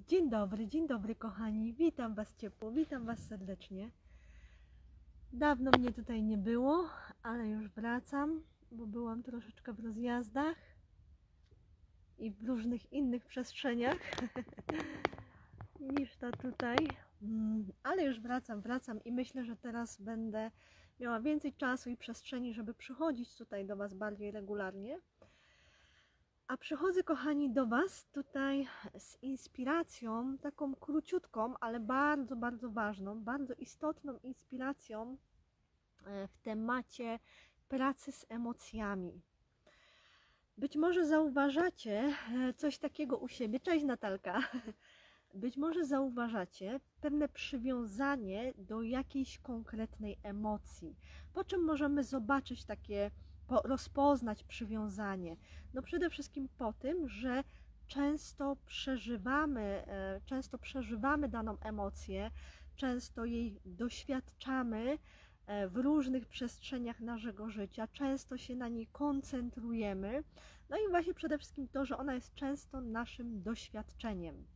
Dzień dobry kochani, witam Was ciepło, witam Was serdecznie. Dawno mnie tutaj nie było, ale już wracam, bo byłam troszeczkę w rozjazdach i w różnych innych przestrzeniach niż ta tutaj. Ale już wracam i myślę, że teraz będę miała więcej czasu i przestrzeni, żeby przychodzić tutaj do Was bardziej regularnie. A przychodzę, kochani, do Was tutaj z inspiracją, taką króciutką, ale bardzo, bardzo ważną, bardzo istotną inspiracją w temacie pracy z emocjami. Być może zauważacie coś takiego u siebie. Cześć Natalka. Być może zauważacie pewne przywiązanie do jakiejś konkretnej emocji. Po czym możemy zobaczyć takie, rozpoznać przywiązanie? No przede wszystkim po tym, że często przeżywamy daną emocję, często jej doświadczamy w różnych przestrzeniach naszego życia, często się na niej koncentrujemy. No i właśnie przede wszystkim to, że ona jest często naszym doświadczeniem.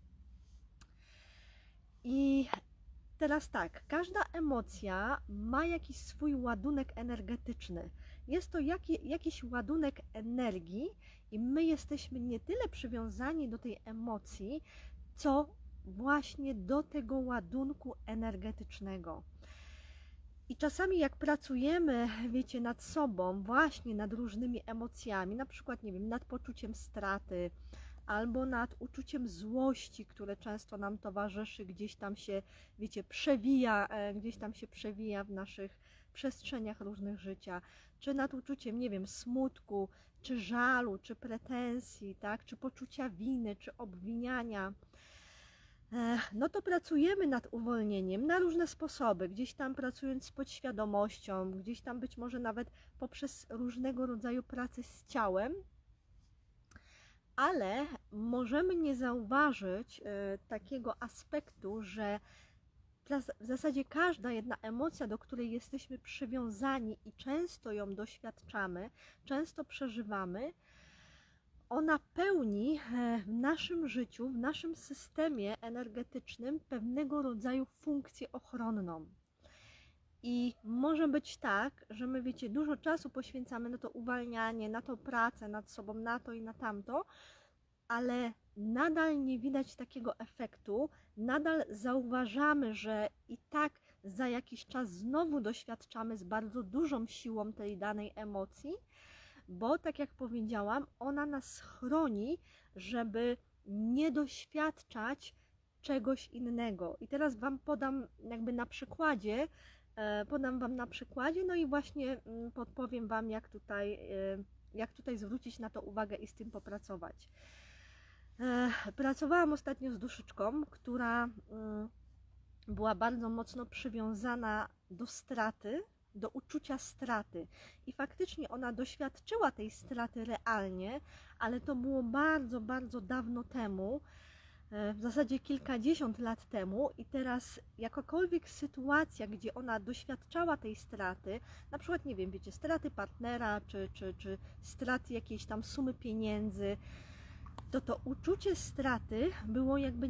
I teraz tak, każda emocja ma jakiś swój ładunek energetyczny. Jest to jakiś ładunek energii i my jesteśmy nie tyle przywiązani do tej emocji, co właśnie do tego ładunku energetycznego. I czasami jak pracujemy, wiecie, nad sobą, właśnie nad różnymi emocjami, na przykład, nie wiem, nad poczuciem straty, albo nad uczuciem złości, które często nam towarzyszy, gdzieś tam się, wiecie, przewija w naszych przestrzeniach różnych życia, czy nad uczuciem, nie wiem, smutku, czy żalu, czy pretensji, tak, czy poczucia winy, czy obwiniania. No to pracujemy nad uwolnieniem na różne sposoby, gdzieś tam pracując z podświadomością, gdzieś tam być może nawet poprzez różnego rodzaju pracę z ciałem, ale możemy nie zauważyć takiego aspektu, że w zasadzie każda jedna emocja, do której jesteśmy przywiązani i często ją doświadczamy, często przeżywamy, ona pełni w naszym życiu, w naszym systemie energetycznym pewnego rodzaju funkcję ochronną. I może być tak, że my, wiecie, dużo czasu poświęcamy na to uwalnianie, na to pracę nad sobą, na to i na tamto, ale nadal nie widać takiego efektu, nadal zauważamy, że i tak za jakiś czas znowu doświadczamy z bardzo dużą siłą tej danej emocji, bo tak jak powiedziałam, ona nas chroni, żeby nie doświadczać czegoś innego. I teraz Wam podam jakby na przykładzie, no i właśnie podpowiem Wam, jak tutaj zwrócić na to uwagę i z tym popracować. Pracowałam ostatnio z duszyczką, która była bardzo mocno przywiązana do straty, do uczucia straty. I faktycznie ona doświadczyła tej straty realnie, ale to było bardzo, bardzo dawno temu, w zasadzie kilkadziesiąt lat temu, i teraz jakakolwiek sytuacja, gdzie ona doświadczała tej straty, na przykład, nie wiem, wiecie, straty partnera, czy straty jakiejś tam sumy pieniędzy, to uczucie straty było jakby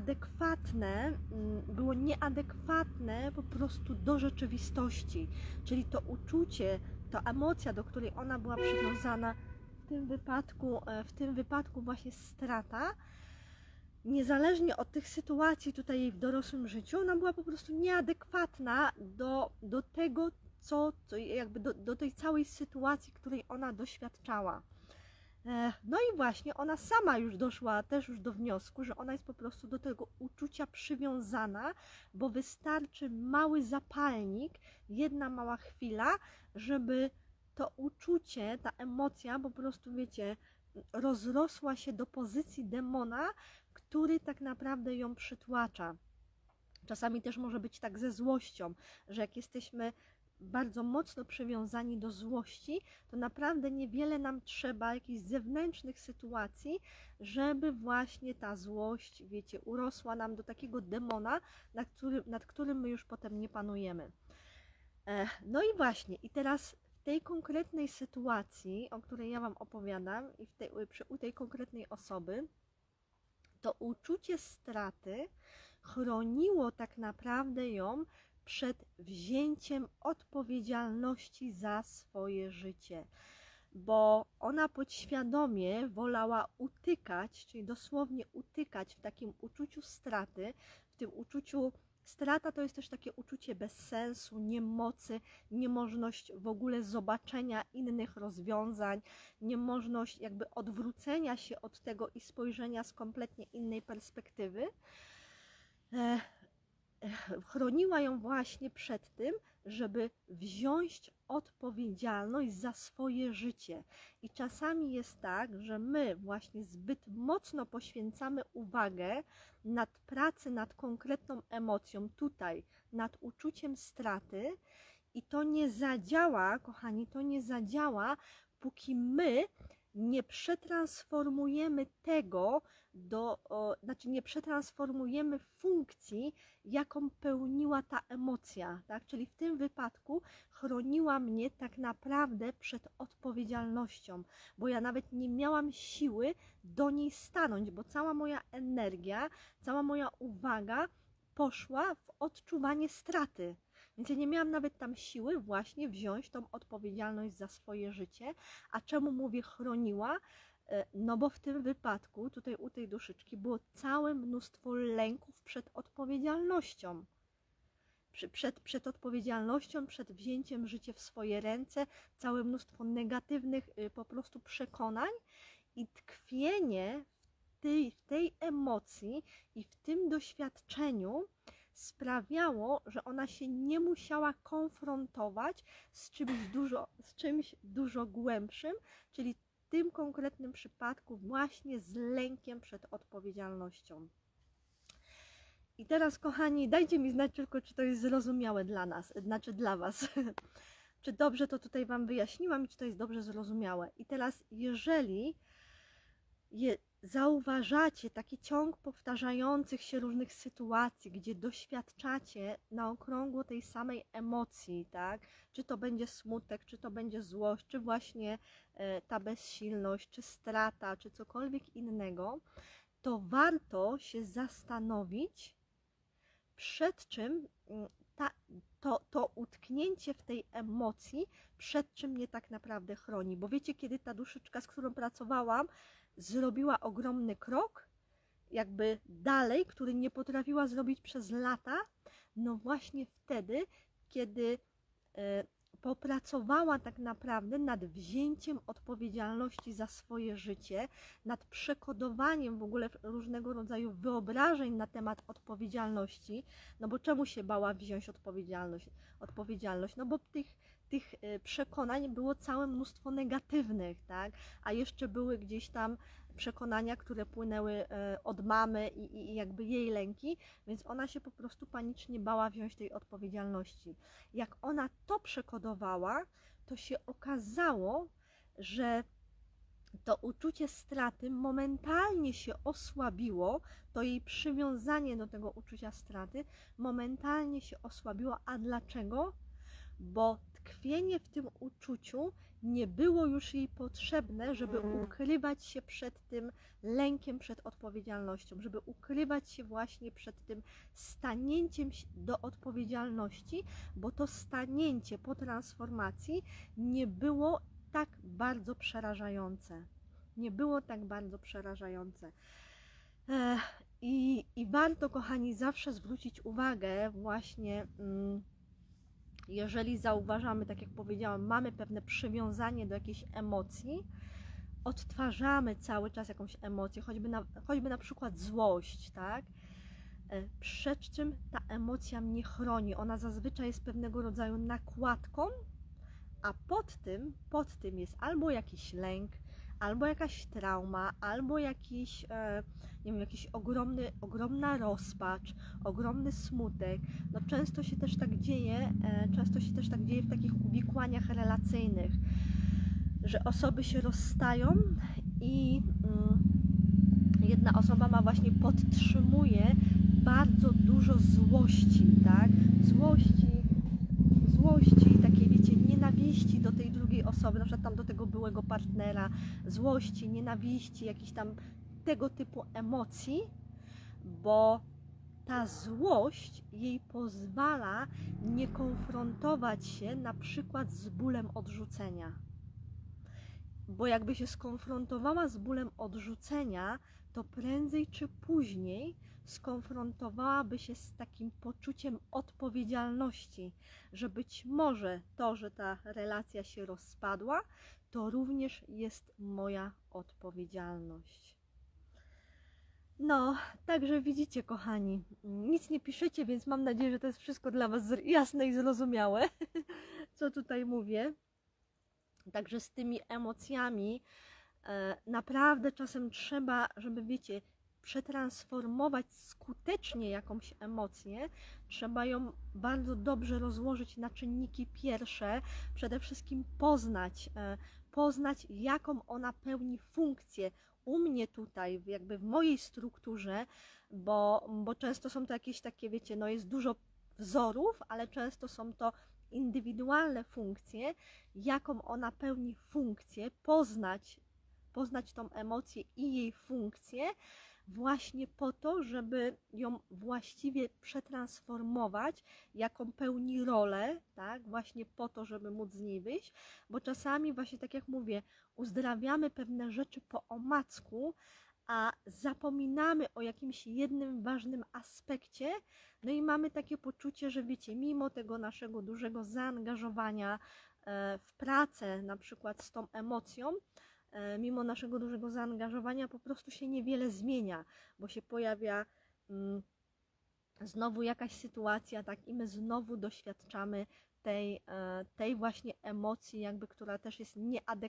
nieadekwatne po prostu do rzeczywistości. Czyli to uczucie, ta emocja, do której ona była przywiązana, w tym wypadku właśnie strata, niezależnie od tych sytuacji tutaj jej w dorosłym życiu, ona była po prostu nieadekwatna do tego, do tej całej sytuacji, której ona doświadczała. No i właśnie ona sama już doszła też już do wniosku, że ona jest po prostu do tego uczucia przywiązana, bo wystarczy mały zapalnik, jedna mała chwila, żeby to uczucie, ta emocja po prostu, wiecie, rozrosła się do pozycji demona, który tak naprawdę ją przytłacza. Czasami też może być tak ze złością, że jak jesteśmy bardzo mocno przywiązani do złości, to naprawdę niewiele nam trzeba jakichś zewnętrznych sytuacji, żeby właśnie ta złość, wiecie, urosła nam do takiego demona, nad którym my już potem nie panujemy. No i właśnie, i teraz w tej konkretnej sytuacji, o której ja Wam opowiadam, i u tej konkretnej osoby, to uczucie straty chroniło tak naprawdę ją przed wzięciem odpowiedzialności za swoje życie, bo ona podświadomie wolała utykać, czyli dosłownie utykać w takim uczuciu straty, w tym uczuciu strata to jest też takie uczucie bezsensu, niemocy, niemożność w ogóle zobaczenia innych rozwiązań, niemożność jakby odwrócenia się od tego i spojrzenia z kompletnie innej perspektywy. Chroniła ją właśnie przed tym, żeby wziąć odpowiedzialność za swoje życie. I czasami jest tak, że my właśnie zbyt mocno poświęcamy uwagę nad pracy, nad konkretną emocją, tutaj, nad uczuciem straty i to nie zadziała, kochani, to nie zadziała, póki my nie przetransformujemy tego znaczy nie przetransformujemy funkcji, jaką pełniła ta emocja, tak? Czyli w tym wypadku chroniła mnie tak naprawdę przed odpowiedzialnością, bo ja nawet nie miałam siły do niej stanąć, bo cała moja energia, cała moja uwaga poszła w odczuwanie straty. Więc ja nie miałam nawet tam siły właśnie wziąć tą odpowiedzialność za swoje życie. A czemu mówię chroniła? No bo w tym wypadku, tutaj u tej duszyczki było całe mnóstwo lęków przed odpowiedzialnością. Przed odpowiedzialnością, przed wzięciem życia w swoje ręce, całe mnóstwo negatywnych po prostu przekonań i tkwienie w tej emocji i w tym doświadczeniu sprawiało, że ona się nie musiała konfrontować z czymś dużo głębszym, czyli w tym konkretnym przypadku właśnie z lękiem przed odpowiedzialnością. I teraz, kochani, dajcie mi znać tylko, czy to jest zrozumiałe dla nas, znaczy dla Was. Czy dobrze to tutaj Wam wyjaśniłam i czy to jest dobrze zrozumiałe. I teraz, jeżeli zauważacie taki ciąg powtarzających się różnych sytuacji, gdzie doświadczacie na okrągło tej samej emocji, tak? Czy to będzie smutek, czy to będzie złość, czy właśnie ta bezsilność, czy strata, czy cokolwiek innego, to warto się zastanowić, przed czym to utknięcie w tej emocji, przed czym mnie tak naprawdę chroni. Bo wiecie, kiedy ta duszyczka, z którą pracowałam, zrobiła ogromny krok, jakby dalej, który nie potrafiła zrobić przez lata, no właśnie wtedy, kiedy popracowała tak naprawdę nad wzięciem odpowiedzialności za swoje życie, nad przekodowaniem w ogóle różnego rodzaju wyobrażeń na temat odpowiedzialności, no bo czemu się bała wziąć odpowiedzialność? No bo tych przekonań było całe mnóstwo negatywnych, tak? A jeszcze były gdzieś tam przekonania, które płynęły od mamy i jakby jej lęki, więc ona się po prostu panicznie bała wziąć tej odpowiedzialności. Jak ona to przekodowała, to się okazało, że to uczucie straty momentalnie się osłabiło, to jej przywiązanie do tego uczucia straty momentalnie się osłabiło. A dlaczego? Bo tkwienie w tym uczuciu nie było już jej potrzebne, żeby ukrywać się przed tym lękiem, przed odpowiedzialnością, żeby ukrywać się właśnie przed tym stanięciem do odpowiedzialności, bo to stanięcie po transformacji nie było tak bardzo przerażające. Nie było tak bardzo przerażające. I warto, kochani, zawsze zwrócić uwagę właśnie, jeżeli zauważamy, tak jak powiedziałam, mamy pewne przywiązanie do jakiejś emocji, odtwarzamy cały czas jakąś emocję, choćby na przykład złość, tak? Przed czym ta emocja mnie chroni. Ona zazwyczaj jest pewnego rodzaju nakładką, a pod tym jest albo jakiś lęk, albo jakaś trauma, albo jakiś, nie wiem, ogromna rozpacz, ogromny smutek. No często się też tak dzieje w takich uwikłaniach relacyjnych, że osoby się rozstają i jedna osoba podtrzymuje bardzo dużo złości, tak? Złości, takiej, wiecie, nienawiści do tej drugiej osoby, na przykład tam do tego byłego partnera, złości, nienawiści, jakichś tam tego typu emocji, bo ta złość jej pozwala nie konfrontować się na przykład z bólem odrzucenia. Bo jakby się skonfrontowała z bólem odrzucenia, to prędzej czy później skonfrontowałaby się z takim poczuciem odpowiedzialności, że być może to, że ta relacja się rozpadła, to również jest moja odpowiedzialność. No, także widzicie, kochani, nic nie piszecie, więc mam nadzieję, że to jest wszystko dla Was jasne i zrozumiałe, co tutaj mówię. Także z tymi emocjami naprawdę czasem trzeba, żeby wiecie, przetransformować skutecznie jakąś emocję, trzeba ją bardzo dobrze rozłożyć na czynniki pierwsze, przede wszystkim poznać jaką ona pełni funkcję u mnie tutaj, jakby w mojej strukturze, bo często są to jakieś takie, wiecie, no jest dużo wzorów, ale często są to indywidualne funkcje, jaką ona pełni funkcję, poznać tą emocję i jej funkcję właśnie po to, żeby ją właściwie przetransformować, jaką pełni rolę, tak, właśnie po to, żeby móc z niej wyjść, bo czasami właśnie tak jak mówię, uzdrawiamy pewne rzeczy po omacku, a zapominamy o jakimś jednym ważnym aspekcie, no i mamy takie poczucie, że wiecie, mimo tego naszego dużego zaangażowania w pracę, na przykład z tą emocją, mimo naszego dużego zaangażowania po prostu się niewiele zmienia, bo się pojawia znowu jakaś sytuacja, tak, i my znowu doświadczamy tej właśnie emocji, jakby, która też jest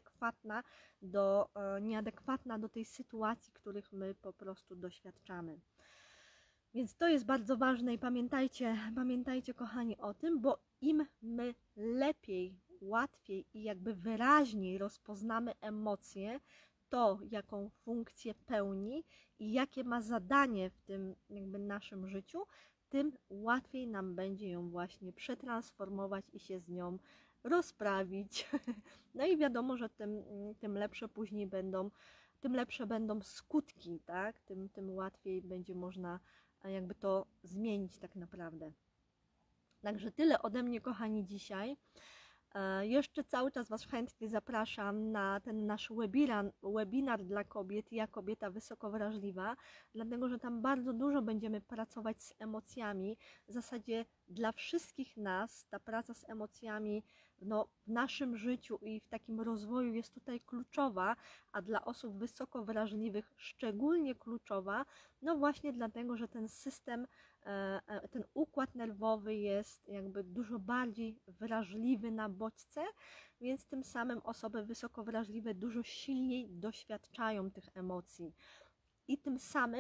nieadekwatna do tej sytuacji, których my po prostu doświadczamy. Więc to jest bardzo ważne i pamiętajcie, kochani, o tym, bo im my lepiej, łatwiej i jakby wyraźniej rozpoznamy emocje, to jaką funkcję pełni i jakie ma zadanie w tym jakby naszym życiu, tym łatwiej nam będzie ją właśnie przetransformować i się z nią rozprawić. No i wiadomo, że tym lepsze później będą, tym lepsze będą skutki, tak? Tym łatwiej będzie można jakby to zmienić tak naprawdę. Także tyle ode mnie, kochani, dzisiaj. Jeszcze cały czas Was chętnie zapraszam na ten nasz webinar dla kobiet, ja kobieta wysoko wrażliwa, dlatego że tam bardzo dużo będziemy pracować z emocjami. W zasadzie dla wszystkich nas ta praca z emocjami no, w naszym życiu i w takim rozwoju jest tutaj kluczowa, a dla osób wysoko wrażliwych szczególnie kluczowa, no właśnie dlatego, że ten system, ten układ nerwowy jest jakby dużo bardziej wrażliwy na bodźce, więc tym samym osoby wysoko wrażliwe dużo silniej doświadczają tych emocji i tym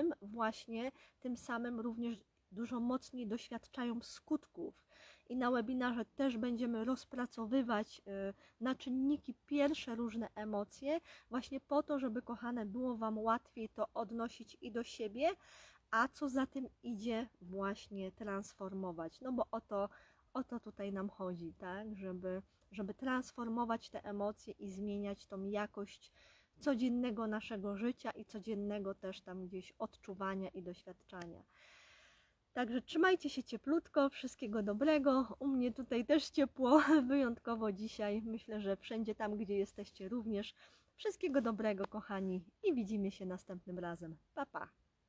samym również dużo mocniej doświadczają skutków. I na webinarze też będziemy rozpracowywać na czynniki pierwsze różne emocje, właśnie po to, żeby, kochane, było Wam łatwiej to odnosić i do siebie, a co za tym idzie, właśnie transformować. No bo o to tutaj nam chodzi, tak? Żeby transformować te emocje i zmieniać tą jakość codziennego naszego życia i codziennego też tam gdzieś odczuwania i doświadczania. Także trzymajcie się cieplutko, wszystkiego dobrego. U mnie tutaj też ciepło, wyjątkowo dzisiaj. Myślę, że wszędzie tam, gdzie jesteście również. Wszystkiego dobrego, kochani, i widzimy się następnym razem. Pa, pa!